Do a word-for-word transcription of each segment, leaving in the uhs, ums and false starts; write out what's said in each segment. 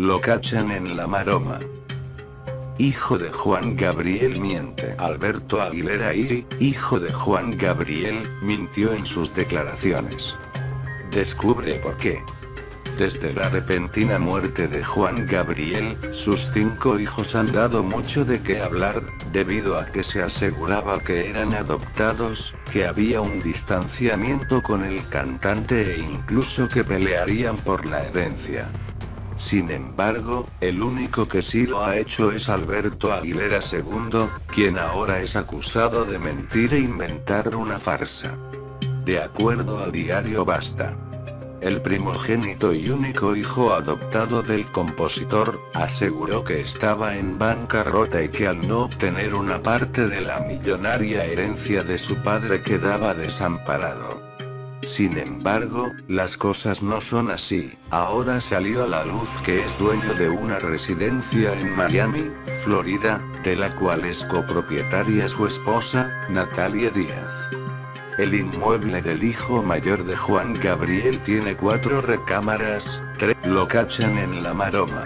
Lo cachan en la maroma. Hijo de Juan Gabriel miente. Alberto Aguilera Iri, hijo de Juan Gabriel, mintió en sus declaraciones. Descubre por qué. Desde la repentina muerte de Juan Gabriel, sus cinco hijos han dado mucho de qué hablar, debido a que se aseguraba que eran adoptados, que había un distanciamiento con el cantante e incluso que pelearían por la herencia. Sin embargo, el único que sí lo ha hecho es Alberto Aguilera segundo, quien ahora es acusado de mentir e inventar una farsa. De acuerdo al diario Basta, el primogénito y único hijo adoptado del compositor, aseguró que estaba en bancarrota y que al no obtener una parte de la millonaria herencia de su padre quedaba desamparado. Sin embargo, las cosas no son así. Ahora salió a la luz que es dueño de una residencia en Miami, Florida, de la cual es copropietaria su esposa, Natalia Díaz. El inmueble del hijo mayor de Juan Gabriel tiene cuatro recámaras, tres lo cachan en la maroma.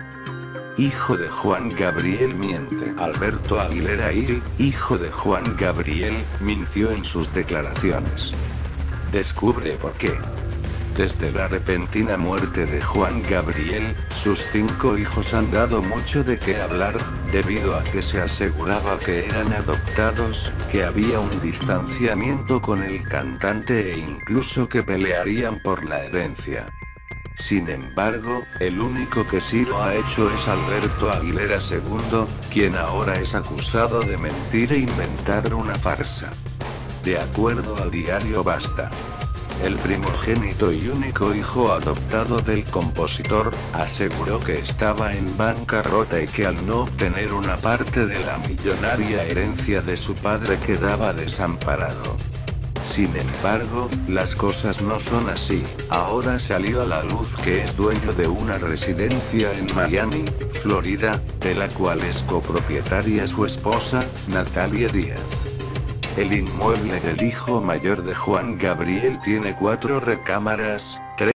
Hijo de Juan Gabriel miente. Alberto Aguilera Iri, hijo de Juan Gabriel, mintió en sus declaraciones. Descubre por qué. Desde la repentina muerte de Juan Gabriel, sus cinco hijos han dado mucho de qué hablar, debido a que se aseguraba que eran adoptados, que había un distanciamiento con el cantante e incluso que pelearían por la herencia. Sin embargo, el único que sí lo ha hecho es Alberto Aguilera segundo, quien ahora es acusado de mentir e inventar una farsa. De acuerdo al diario Basta, el primogénito y único hijo adoptado del compositor, aseguró que estaba en bancarrota y que al no obtener una parte de la millonaria herencia de su padre quedaba desamparado. Sin embargo, las cosas no son así. Ahora salió a la luz que es dueño de una residencia en Miami, Florida, de la cual es copropietaria su esposa, Natalia Díaz. El inmueble del hijo mayor de Juan Gabriel tiene cuatro recámaras,